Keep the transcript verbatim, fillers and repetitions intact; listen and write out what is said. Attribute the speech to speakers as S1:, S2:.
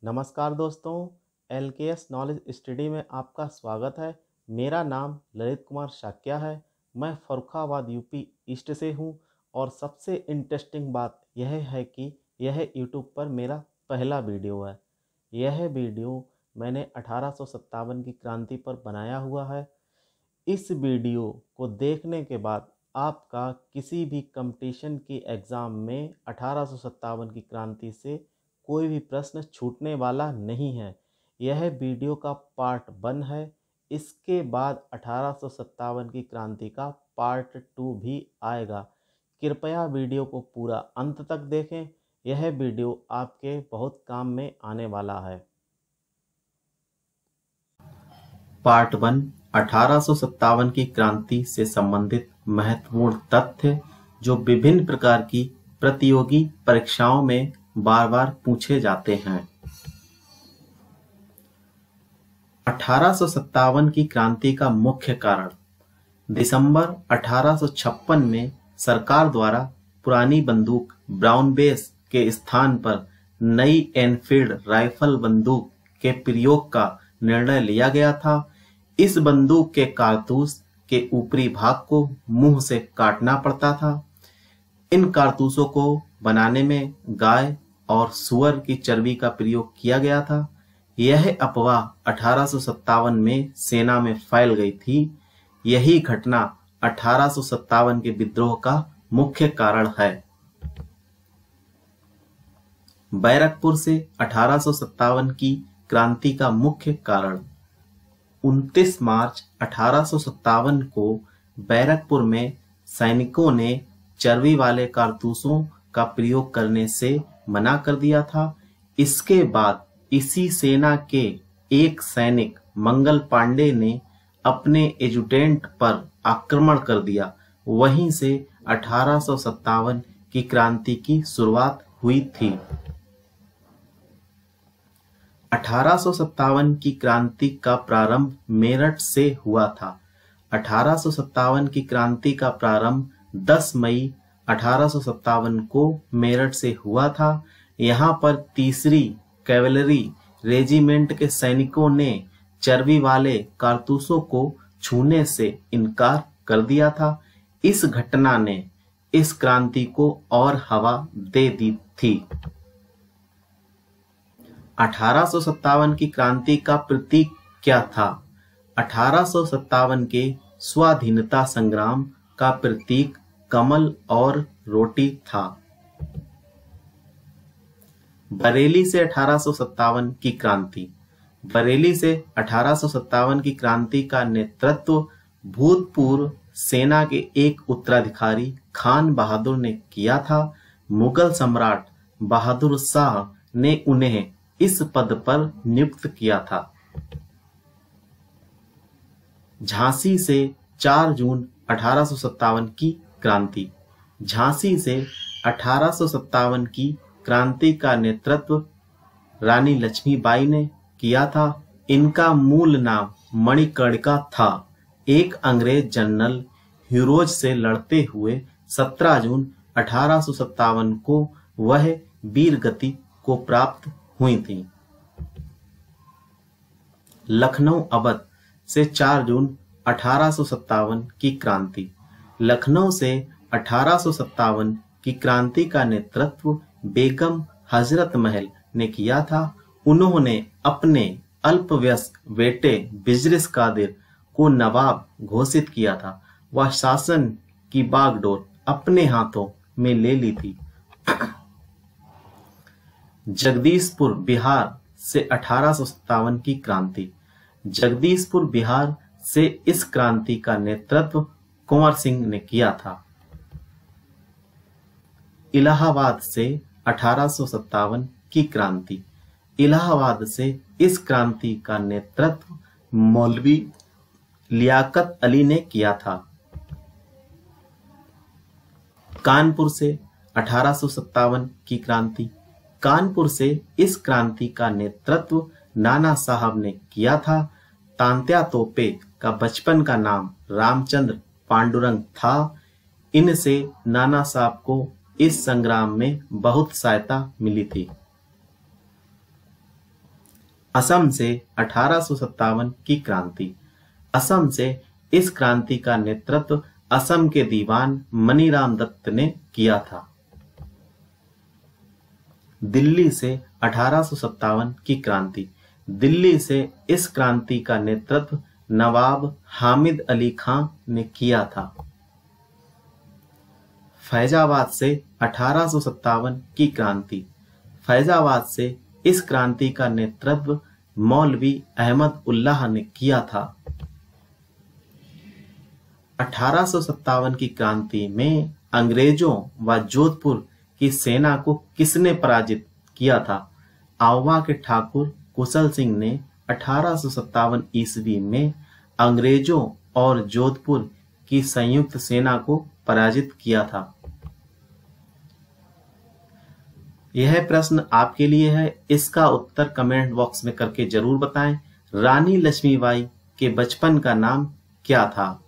S1: नमस्कार दोस्तों, एल के एस नॉलेज स्टडी में आपका स्वागत है। मेरा नाम ललित कुमार शाक्या है। मैं फर्रुखाबाद यूपी ईस्ट से हूं और सबसे इंटरेस्टिंग बात यह है कि यह यूट्यूब पर मेरा पहला वीडियो है। यह वीडियो मैंने अठारह सौ सत्तावन की क्रांति पर बनाया हुआ है। इस वीडियो को देखने के बाद आपका किसी भी कंपटीशन की एग्ज़ाम में अठारह सौ सत्तावन की क्रांति से कोई भी प्रश्न छूटने वाला नहीं है। यह वीडियो का पार्ट वन है। इसके बाद अठारह सौ सत्तावन की क्रांति का पार्ट टू भी आएगा। कृपया वीडियो को पूरा अंत तक देखें। यह वीडियो आपके बहुत काम में आने वाला है। पार्ट वन, अठारह सौ सत्तावन की क्रांति से संबंधित महत्वपूर्ण तथ्य जो विभिन्न प्रकार की प्रतियोगी परीक्षाओं में बार बार पूछे जाते हैं। अठारह सौ सत्तावन की क्रांति का मुख्य कारण दिसंबर अठारह सौ छप्पन में सरकार द्वारा पुरानी बंदूक ब्राउन बेस के स्थान पर नई एनफील्ड राइफल बंदूक के प्रयोग का निर्णय लिया गया था। इस बंदूक के कारतूस के ऊपरी भाग को मुंह से काटना पड़ता था। इन कारतूसों को बनाने में गाय और सुअर की चर्बी का प्रयोग किया गया था। यह अफवाह अठारह सौ सत्तावन में सेना में फैल गई थी। यही घटना अठारह सौ सत्तावन के विद्रोह का मुख्य कारण है। बैरकपुर से अठारह सौ सत्तावन की क्रांति का मुख्य कारण उनतीस मार्च अठारह सौ सत्तावन को बैरकपुर में सैनिकों ने चर्बी वाले कारतूसों का प्रयोग करने से मना कर दिया था। इसके बाद इसी सेना के एक सैनिक मंगल पांडे ने अपने एजुटेंट पर आक्रमण कर दिया। वहीं से अठारह सौ सत्तावन की क्रांति की शुरुआत हुई थी। अठारह सौ सत्तावन की क्रांति का प्रारंभ मेरठ से हुआ था। अठारह सौ सत्तावन की क्रांति का प्रारंभ दस मई अठारह सौ सत्तावन को मेरठ से हुआ था। यहाँ पर तीसरी कैवलरी रेजिमेंट के सैनिकों ने चर्बी वाले कारतूसों को छूने से इनकार कर दिया था। इस घटना ने इस क्रांति को और हवा दे दी थी। अठारह सौ सत्तावन की क्रांति का प्रतीक क्या था? अठारह सौ सत्तावन के स्वाधीनता संग्राम का प्रतीक कमल और रोटी था। बरेली से अठारह सौ सत्तावन की क्रांति बरेली से अठारह सौ सत्तावन की क्रांति का नेतृत्व भूतपूर्व सेना के एक उत्तराधिकारी खान बहादुर ने किया था। मुगल सम्राट बहादुर शाह ने उन्हें इस पद पर नियुक्त किया था। झांसी से चार जून अठारह सौ सत्तावन की क्रांति झांसी से अठारह सौ सत्तावन की क्रांति का नेतृत्व रानी लक्ष्मीबाई ने किया था। इनका मूल नाम मणिकर्णिका था। एक अंग्रेज जनरल ह्यूरोज से लड़ते हुए सत्रह जून अठारह सौ सत्तावन को वह वीर गति को प्राप्त हुई थी। लखनऊ अवध से चार जून अठारह सौ सत्तावन की क्रांति लखनऊ से अठारह सौ सत्तावन की क्रांति का नेतृत्व बेगम हजरत महल ने किया था। उन्होंने अपने अल्पवयस्क बेटे बिजरिस कादिर को नवाब घोषित किया था। वह शासन की बागडोर अपने हाथों में ले ली थी। जगदीशपुर बिहार से अठारह सौ सत्तावन की क्रांति जगदीशपुर बिहार से इस क्रांति का नेतृत्व कुंवर सिंह ने किया था। इलाहाबाद से अठारह सौ सत्तावन की क्रांति इलाहाबाद से इस क्रांति का नेतृत्व मौलवी लियाकत अली ने किया था। कानपुर से अठारह सौ सत्तावन की क्रांति कानपुर से इस क्रांति का नेतृत्व नाना साहब ने किया था। तांत्या तोपे का बचपन का नाम रामचंद्र पांडुरंग था। इनसे नाना साहब को इस संग्राम में बहुत सहायता मिली थी। असम से अठारह सौ सत्तावन की क्रांति। असम से इस क्रांति का नेतृत्व असम के दीवान मनीराम दत्त ने किया था। दिल्ली से अठारह सौ सत्तावन की क्रांति। दिल्ली से इस क्रांति का नेतृत्व नवाब हामिद अली खां ने किया था। फैजाबाद से अठारह सौ सत्तावन की क्रांति। फैजाबाद से इस क्रांति का नेतृत्व मौलवी अहमद उल्लाह ने किया था। अठारह सौ सत्तावन की क्रांति में अंग्रेजों व जोधपुर की सेना को किसने पराजित किया था? आउवा के ठाकुर कुशल सिंह ने अठारह सौ सत्तावन ईस्वी में अंग्रेजों और जोधपुर की संयुक्त सेना को पराजित किया था। यह प्रश्न आपके लिए है, इसका उत्तर कमेंट बॉक्स में करके जरूर बताएं। रानी लक्ष्मीबाई के बचपन का नाम क्या था?